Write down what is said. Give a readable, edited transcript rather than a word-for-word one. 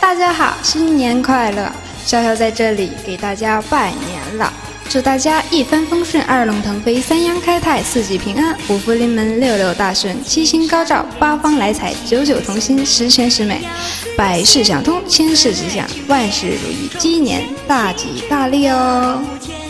大家好，新年快乐！潇潇在这里给大家拜年了，祝大家一帆风顺，二龙腾飞，三阳开泰，四季平安，五福临门，六六大顺，七星高照，八方来财，九九同心，十全十美，百事想通，千事吉祥，万事如意，鸡年大吉大利哦！